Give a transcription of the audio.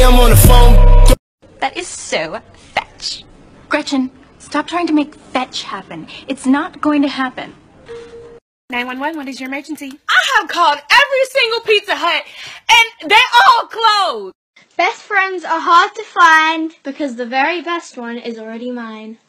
I'm on the phone. That is so fetch. Gretchen, stop trying to make fetch happen. It's not going to happen. 911, what is your emergency? I have called every single Pizza Hut, and they all closed. Best friends are hard to find because the very best one is already mine.